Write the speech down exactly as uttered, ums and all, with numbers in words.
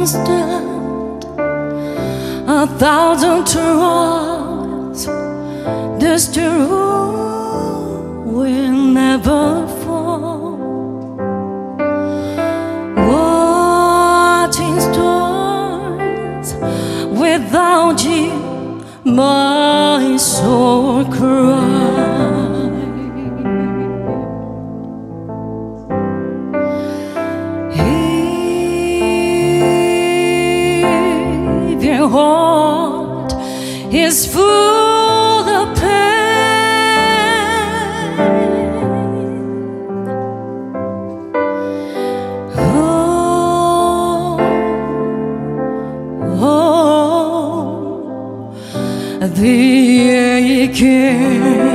stand a thousand trials, this truth will never fall. Watching stars without you, my soul cries. If your heart is full of pain, oh, oh, the aching